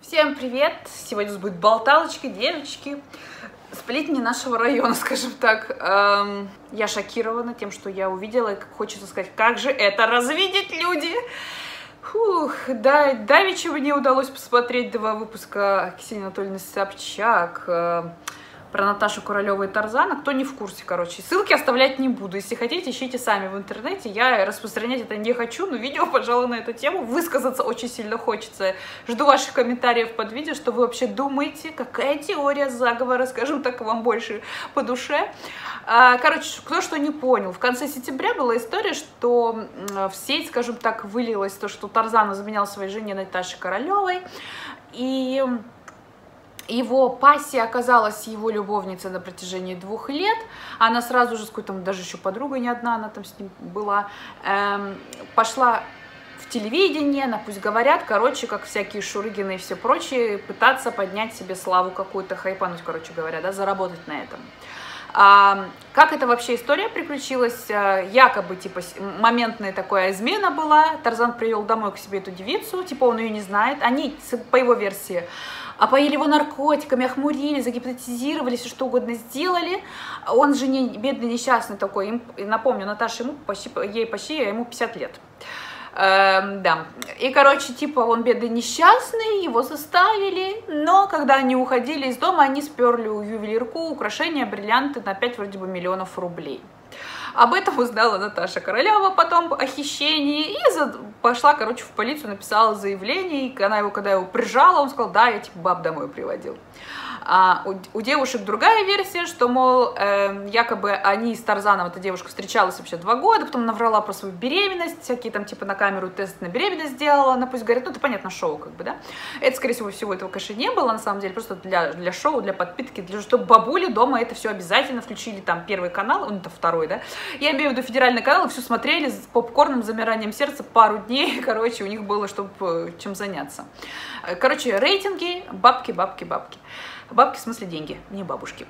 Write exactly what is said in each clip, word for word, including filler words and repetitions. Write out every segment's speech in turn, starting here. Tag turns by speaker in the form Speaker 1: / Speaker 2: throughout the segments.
Speaker 1: Всем привет! Сегодня у нас будет болталочка, девочки. Сплетни нашего района, скажем так. Эм, я шокирована тем, что я увидела, и хочется сказать, как же это развидеть, люди! Фух, да, давеча мне удалось посмотреть два выпуска Ксении Анатольевны Собчак э, про Наташу Королеву и Тарзана. Кто не в курсе, короче, ссылки оставлять не буду. Если хотите, ищите сами в интернете. Я распространять это не хочу, но видео, пожалуй, на эту тему. Высказаться очень сильно хочется. Жду ваших комментариев под видео, что вы вообще думаете, какая теория заговора, скажем так, вам больше по душе. Короче, кто что не понял, в конце сентября была история, что в сеть, скажем так, вылилось то, что Тарзан изменял своей жене Наташе Королевой, и его пассия оказалась его любовницей на протяжении двух лет. Она сразу же, с какой-то, даже еще подругой не одна, она там с ним была, эм, пошла в телевидение, на «Пусть говорят», короче, как всякие Шурыгины и все прочие, пытаться поднять себе славу какую-то, хайпануть, короче говоря, да, заработать на этом. А, как это вообще история приключилась? Якобы, типа, моментная такая измена была. Тарзан привел домой к себе эту девицу, типа, он ее не знает. Они, по его версии, опоили его наркотиками, охмурили, загипнотизировали, все что угодно сделали. Он же не бедный, несчастный такой. Им, напомню, Наташа, ему почти, ей почти, а ему пятьдесят лет. Эм, да. И, короче, типа, он бедный, несчастный, его заставили, но когда они уходили из дома, они сперли у ювелирку украшения, бриллианты на пять вроде бы миллионов рублей. Об этом узнала Наташа Королева потом о хищении и за... пошла, короче, в полицию, написала заявление, и она его, когда его прижала, он сказал, да, я типа баб домой приводил. А у, у девушек другая версия, что, мол, э, якобы они с Тарзаном, эта девушка встречалась вообще два года, потом наврала про свою беременность, всякие там типа на камеру тест на беременность сделала, она пусть говорит, ну это понятно, шоу как бы, да. Это, скорее всего, всего этого, конечно, не было, на самом деле, просто для, для шоу, для подпитки, для чтобы бабули дома это все обязательно включили, там, первый канал, ну это второй, да, я имею в виду федеральный канал, все смотрели с попкорном, замиранием сердца пару дней, короче, у них было, чтобы чем заняться. Короче, рейтинги, бабки, бабки, бабки. Бабки, в смысле деньги, не бабушки.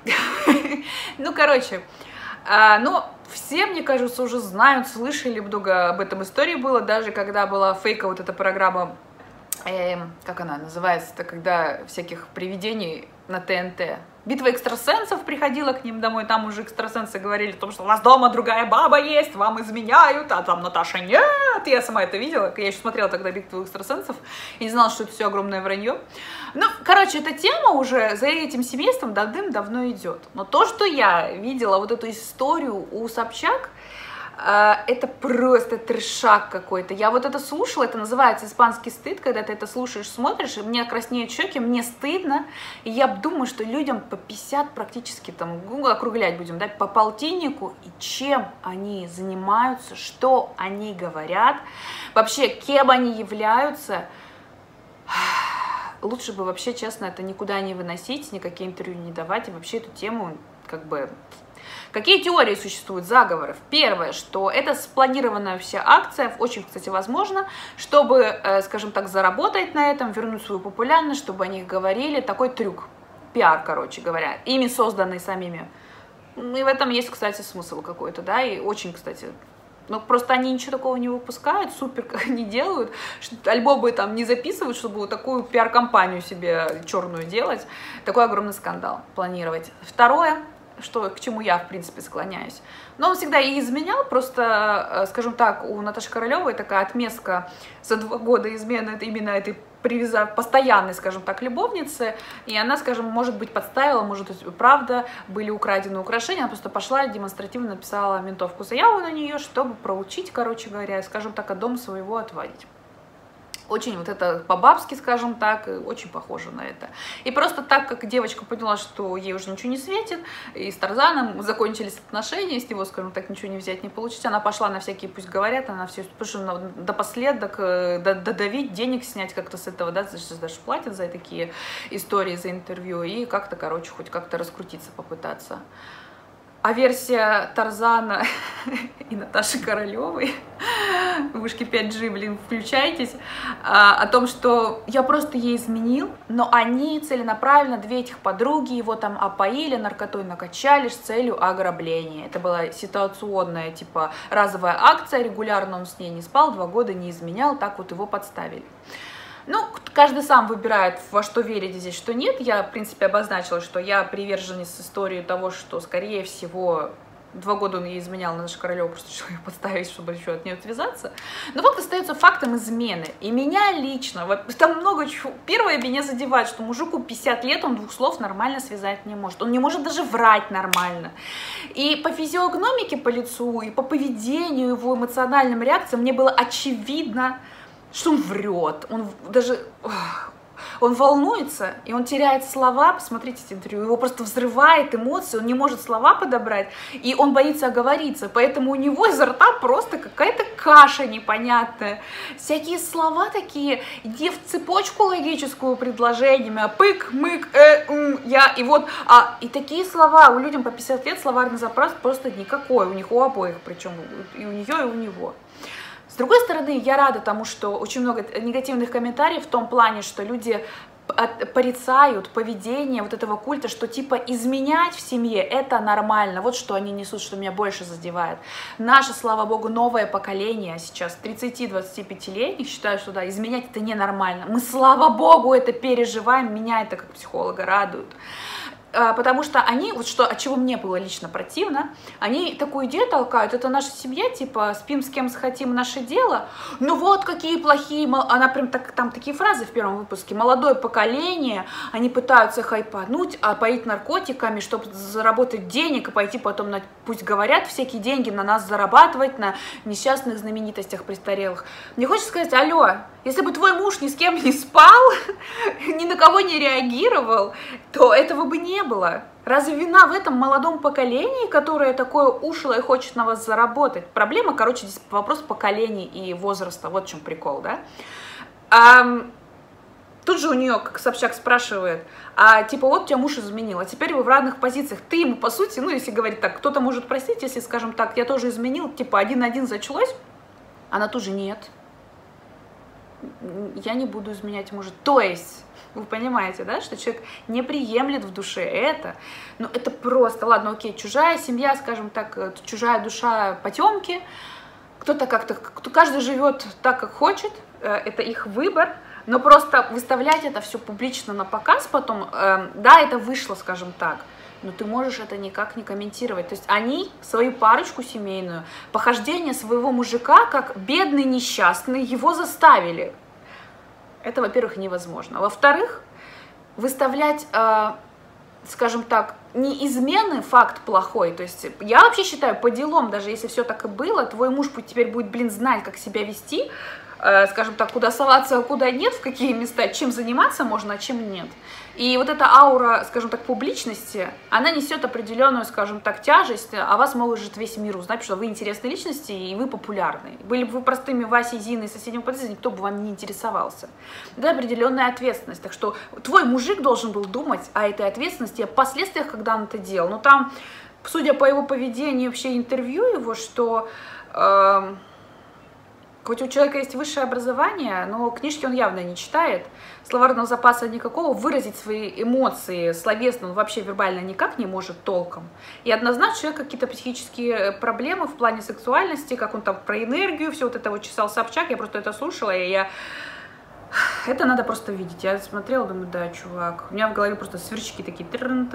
Speaker 1: Ну, короче, ну, все, мне кажется, уже знают, слышали, много об этом истории было, даже когда была фейка вот эта программа, э, как она называется-то, когда всяких привидений на ТНТ. Битва экстрасенсов, приходила к ним домой, там уже экстрасенсы говорили о том, что у вас дома другая баба есть, вам изменяют, а там Наташа нет. Я сама это видела, я еще смотрела тогда битву экстрасенсов и не знала, что это все огромное вранье. Ну, короче, эта тема уже за этим семейством давным-давно идет. Но то, что я видела, вот эту историю у Собчак, это просто трешак какой-то. Я вот это слушала, это называется испанский стыд, когда ты это слушаешь, смотришь, и мне краснеют щеки, мне стыдно, и я думаю, что людям по пятьдесят практически, там, округлять будем, да, по полтиннику, и чем они занимаются, что они говорят, вообще, кем они являются. Лучше бы вообще, честно, это никуда не выносить, никакие интервью не давать, и вообще эту тему, как бы... Какие теории существуют заговоров? Первое, что это спланированная вся акция, очень, кстати, возможно, чтобы, скажем так, заработать на этом, вернуть свою популярность, чтобы о них говорили. Такой трюк, пиар, короче говоря, ими созданный самими. И в этом есть, кстати, смысл какой-то, да, и очень, кстати... Ну, просто они ничего такого не выпускают, супер как не делают, что альбомы там не записывают, чтобы вот такую пиар-компанию себе черную делать. Такой огромный скандал планировать. Второе, что, к чему я, в принципе, склоняюсь. Но он всегда и изменял, просто, скажем так, у Наташи Королевой такая отместка за два года измены это именно этой привязав, постоянной, скажем так, любовницы, и она, скажем, может быть, подставила, может быть, правда, были украдены украшения, она просто пошла и демонстративно написала ментовку заяву на нее, чтобы проучить, короче говоря, скажем так, от дома своего отводить. Очень вот это по-бабски, скажем так, очень похоже на это. И просто так, как девочка поняла, что ей уже ничего не светит, и с Тарзаном закончились отношения, с него, скажем так, ничего не взять, не получить, она пошла на всякие, пусть говорят, она все, потому что допоследок додавить, денег снять как-то с этого, да, даже платят за такие истории, за интервью, и как-то, короче, хоть как-то раскрутиться попытаться. А версия Тарзана и Наташи Королевой, вышки пять джи, блин, включайтесь, а, о том, что я просто ей изменил, но они целенаправленно, две этих подруги, его там опоили, наркотой накачали с целью ограбления. Это была ситуационная, типа, разовая акция, регулярно он с ней не спал, два года не изменял, так вот его подставили. Ну, каждый сам выбирает, во что верить здесь, что нет. Я, в принципе, обозначила, что я приверженец истории того, что, скорее всего, два года он ей изменял, Наташа Королева просто решила ее подставить, чтобы еще от нее отвязаться. Но факт остается фактом измены. И меня лично, вот, там много чего. Первое, меня задевает, что мужику пятьдесят лет, он двух слов нормально связать не может. Он не может даже врать нормально. И по физиогномике, по лицу, и по поведению, его эмоциональным реакциям мне было очевидно, что он врет. Он даже... Он волнуется, и он теряет слова, посмотрите это интервью, его просто взрывает эмоции, он не может слова подобрать, и он боится оговориться, поэтому у него изо рта просто какая-то каша непонятная. Всякие слова такие, иди в цепочку логическую предложениями, а пык, мык, э, м, я, и вот, а, и такие слова, у людям по пятьдесят лет словарный запас просто никакой, у них у обоих, причем и у нее, и у него. С другой стороны, я рада тому, что очень много негативных комментариев в том плане, что люди порицают поведение вот этого культа, что типа изменять в семье это нормально. Вот что они несут, что меня больше задевает. Наше, слава богу, новое поколение сейчас, тридцати-двадцатипятилетних, считают, что да, изменять это ненормально. Мы, слава богу, это переживаем, меня это как психолога радует. Потому что они, вот что, от чего мне было лично противно, они такую идею толкают, это наша семья, типа, спим с кем захотим, наше дело, ну вот какие плохие, она прям так, там такие фразы в первом выпуске, молодое поколение, они пытаются хайпануть, а поить наркотиками, чтобы заработать денег и пойти потом, на, пусть говорят, всякие деньги на нас зарабатывать, на несчастных знаменитостях престарелых. Мне хочется сказать, алло, если бы твой муж ни с кем не спал, ни на кого не реагировал, то этого бы не было. Разве вина в этом молодом поколении, которое такое ушлое и хочет на вас заработать? Проблема, короче, здесь вопрос поколений и возраста. Вот в чем прикол, да? А, тут же у нее, как Собчак спрашивает, а типа вот тебя муж изменил, а теперь вы в разных позициях. Ты ему, по сути, ну если говорить так, кто-то может простить, если, скажем так, я тоже изменил, типа один-один зачлось, она тоже нет. Я не буду изменять мужа. То есть, вы понимаете, да, что человек не приемлет в душе это. Ну, это просто, ладно, окей, чужая семья, скажем так, чужая душа потемки. Кто-то как-то, кто, каждый живет так, как хочет, это их выбор. Но просто выставлять это все публично на показ потом, э, да, это вышло, скажем так, но ты можешь это никак не комментировать. То есть они свою парочку семейную, похождение своего мужика, как бедный несчастный, его заставили. Это, во-первых, невозможно. Во-вторых, выставлять, э, скажем так, не измены факт плохой. То есть я вообще считаю, по делам, даже если все так и было, твой муж теперь будет, блин, знать, как себя вести, э, скажем так, куда соваться, а куда нет, в какие места, чем заниматься можно, а чем нет. И вот эта аура, скажем так, публичности, она несет определенную, скажем так, тяжесть, а вас может весь мир узнать, что вы интересные личности и вы популярны. Были бы вы простыми Васей, Зиной из соседнего подъезда, никто бы вам не интересовался. Это определенная ответственность. Так что твой мужик должен был думать о этой ответственности, о последствиях, когда он это делал. Но там, судя по его поведению, вообще интервью его, что... Э Хоть у человека есть высшее образование, но книжки он явно не читает, словарного запаса никакого, выразить свои эмоции словесно он вообще вербально никак не может толком. И однозначно у человека какие-то психические проблемы в плане сексуальности, как он там про энергию, все вот это вот чесал Собчак, я просто это слушала, и я... Это надо просто видеть. Я смотрела, думаю, да, чувак, у меня в голове просто сверчки такие...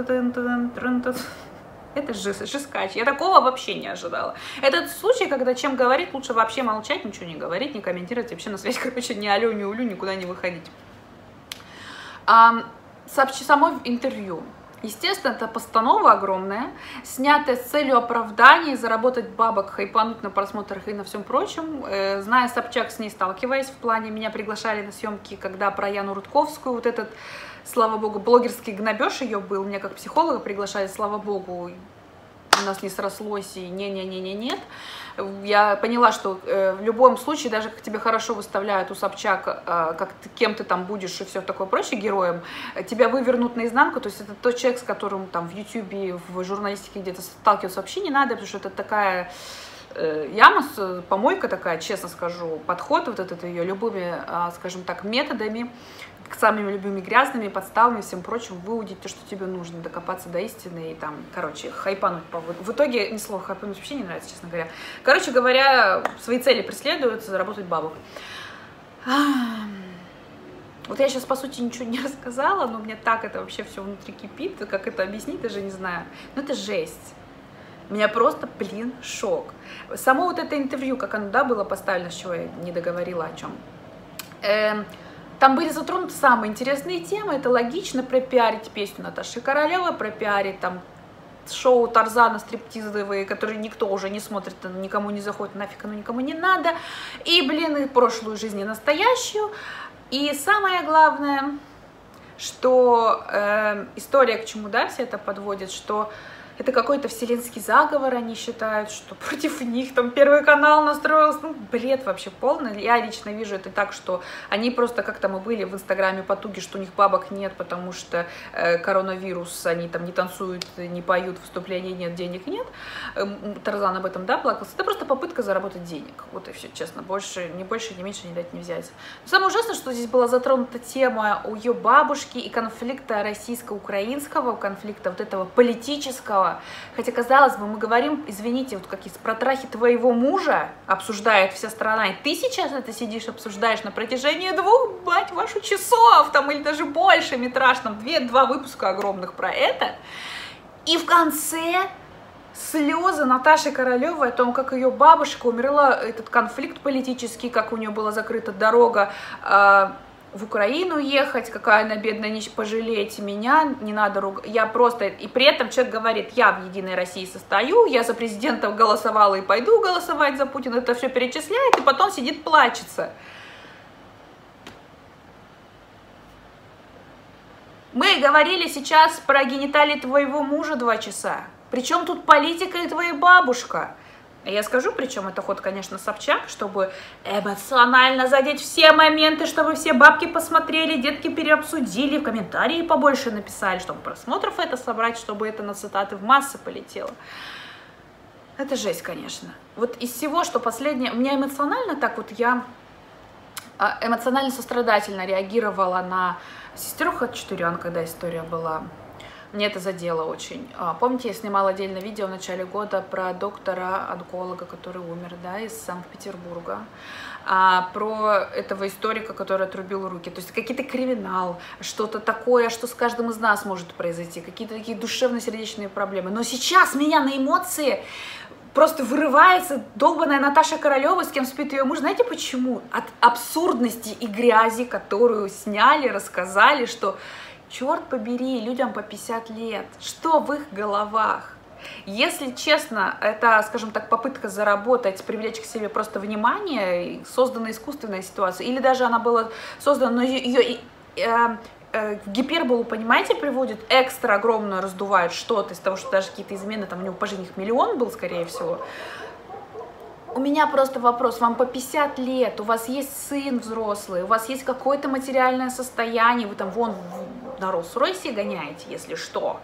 Speaker 1: Это жескач. Я такого вообще не ожидала. Этот случай, когда чем говорить, лучше вообще молчать, ничего не говорить, не комментировать, вообще на связь, короче, ни алло, ни улю, никуда не выходить. А, само интервью. Естественно, это постанова огромная, снятая с целью оправдания, заработать бабок, хайпануть на просмотрах и на всем прочем. Э, зная Собчак, с ней сталкиваясь в плане, меня приглашали на съемки, когда про Яну Рудковскую, вот этот, слава богу, блогерский гнобеж ее был, меня как психолога приглашали, слава богу, у нас не срослось, и не-не-не-не-нет. Я поняла, что э, в любом случае, даже как тебе хорошо выставляют у Собчак, э, как ты, кем ты там будешь и все такое прочее героем, тебя вывернут наизнанку, то есть это тот человек, с которым там в Ютубе, в журналистике где-то сталкиваться вообще не надо, потому что это такая э, яма, помойка такая, честно скажу, подход вот этот ее любыми, э, скажем так, методами, самыми любыми грязными, подставами, всем прочим, выудить то, что тебе нужно, докопаться до истины и там, короче, хайпануть. В итоге, ни слова хайпануть вообще не нравится, честно говоря. Короче говоря, свои цели преследуют, заработать бабок. Вот я сейчас, по сути, ничего не рассказала, но мне так это вообще все внутри кипит, как это объяснить, даже не знаю. Ну, это жесть. У меня просто, блин, шок. Само вот это интервью, как оно, да, было поставлено, с чего я не договорила о чем. Эм, там были затронуты самые интересные темы. Это логично, пропиарить песню Наташи Королевой, пропиарить там шоу Тарзана стриптизовые, которые никто уже не смотрит, никому не заходит, нафиг оно никому не надо. И, блин, и прошлую жизнь, и настоящую. И самое главное, что э, история к чему, да, все это подводит, что это какой-то вселенский заговор, они считают, что против них там Первый канал настроился. Ну, бред вообще полный. Я лично вижу это так, что они просто, как там и были в инстаграме потуги, что у них бабок нет, потому что э, коронавирус, они там не танцуют, не поют, выступлений нет, денег нет. Э, Тарзан об этом, да, плакался. Это просто попытка заработать денег. Вот и все, честно. Больше, ни больше, ни меньше, ни дать, не взять. Но самое ужасное, что здесь была затронута тема у ее бабушки и конфликта российско-украинского, конфликта вот этого политического. Хотя, казалось бы, мы говорим, извините, вот как из про трахи твоего мужа обсуждает вся страна, и ты сейчас это сидишь, обсуждаешь на протяжении двух, мать вашу, часов, там, или даже больше метраж, там, две-два выпуска огромных про это. И в конце слезы Наташи Королевой о том, как ее бабушка умерла, этот конфликт политический, как у нее была закрыта дорога, э в Украину ехать, какая она бедная, не пожалейте меня, не надо ругать. Я просто... И при этом человек говорит, я в Единой России состою, я за президента голосовала и пойду голосовать за Путина, это все перечисляет, и потом сидит плачется. Мы говорили сейчас про гениталии твоего мужа два часа. Причем тут политика и твоя бабушка? Я скажу, причем это ход, конечно, Собчак, чтобы эмоционально задеть все моменты, чтобы все бабки посмотрели, детки переобсудили, в комментарии побольше написали, чтобы просмотров это собрать, чтобы это на цитаты в массы полетело. Это жесть, конечно. Вот из всего, что последнее... У меня эмоционально так вот я эмоционально сострадательно реагировала на сестрёх от Четырён, когда история была... Мне это задело очень. Помните, я снимала отдельное видео в начале года про доктора-онколога, который умер, да, из Санкт-Петербурга, а, про этого историка, который отрубил руки. То есть какие-то криминал, что-то такое, что с каждым из нас может произойти, какие-то такие душевно-сердечные проблемы. Но сейчас меня на эмоции просто вырывается долбаная Наташа Королева, с кем спит ее муж. Знаете почему? От абсурдности и грязи, которую сняли, рассказали, что... Черт побери, людям по пятьдесят лет. Что в их головах? Если честно, это, скажем так, попытка заработать, привлечь к себе просто внимание, создана искусственная ситуация, или даже она была создана, но ее э, э, в гиперболу, понимаете, приводит, экстра огромную раздувают что-то из того, что даже какие-то измены, там у него пожизненных миллион был, скорее всего. У меня просто вопрос, вам по пятьдесят лет, у вас есть сын взрослый, у вас есть какое-то материальное состояние, вы там вон на Роллс-Ройсе гоняете, если что.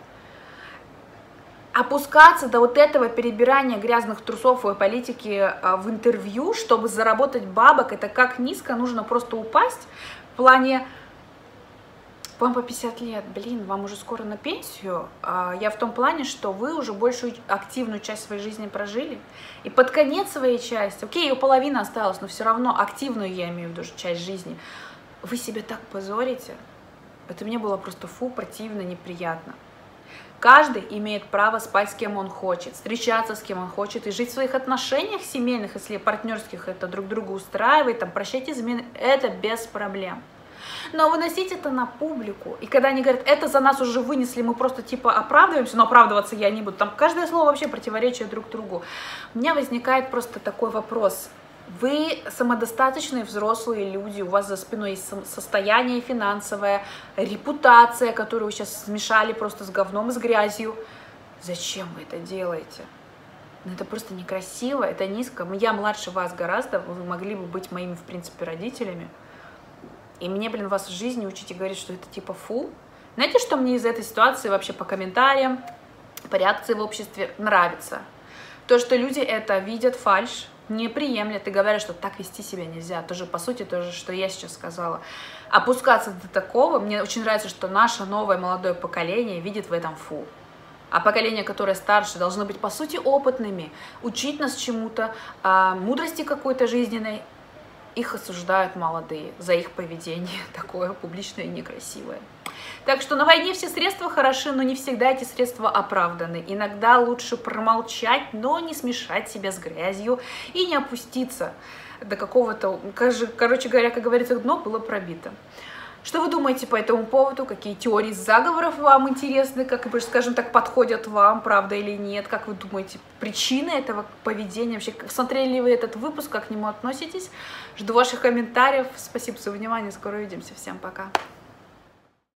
Speaker 1: Опускаться до вот этого перебирания грязных трусов и политики в интервью, чтобы заработать бабок, это как низко, нужно просто упасть в плане... Вам по пятьдесят лет, блин, вам уже скоро на пенсию. Я в том плане, что вы уже большую активную часть своей жизни прожили. И под конец своей части, окей, ее половина осталась, но все равно активную, я имею в виду, часть жизни, вы себя так позорите. Это мне было просто фу, противно, неприятно. Каждый имеет право спать с кем он хочет, встречаться с кем он хочет и жить в своих отношениях семейных, если партнерских это друг друга устраивает, там, прощать измены, это без проблем. Но выносить это на публику, и когда они говорят, это за нас уже вынесли, мы просто типа оправдываемся, но оправдываться я не буду, там каждое слово вообще противоречие друг другу. У меня возникает просто такой вопрос. Вы самодостаточные взрослые люди, у вас за спиной есть состояние финансовое, репутация, которую вы сейчас смешали просто с говном и с грязью. Зачем вы это делаете? Ну, это просто некрасиво, это низко. Я младше вас гораздо, вы могли бы быть моими, в принципе, родителями. И мне, блин, вас в жизни учить и говорить, что это типа фу. Знаете, что мне из этой ситуации вообще по комментариям, по реакции в обществе нравится? То, что люди это видят фальшь, не приемлят и говорят, что так вести себя нельзя. Тоже, по сути, то же, что я сейчас сказала. Опускаться до такого, мне очень нравится, что наше новое молодое поколение видит в этом фу. А поколение, которое старше, должно быть, по сути, опытными, учить нас чему-то, мудрости какой-то жизненной. их осуждают молодые за их поведение такое публичное и некрасивое. Так что на войне все средства хороши, но не всегда эти средства оправданы. Иногда лучше промолчать, но не смешать себя с грязью и не опуститься до какого-то, короче говоря, как говорится, дно было пробито. Что вы думаете по этому поводу? Какие теории заговоров вам интересны? Как, скажем так, подходят вам, правда или нет? Как вы думаете, причины этого поведения? Вообще, смотрели ли вы этот выпуск, как к нему относитесь? Жду ваших комментариев. Спасибо за внимание. Скоро увидимся. Всем пока.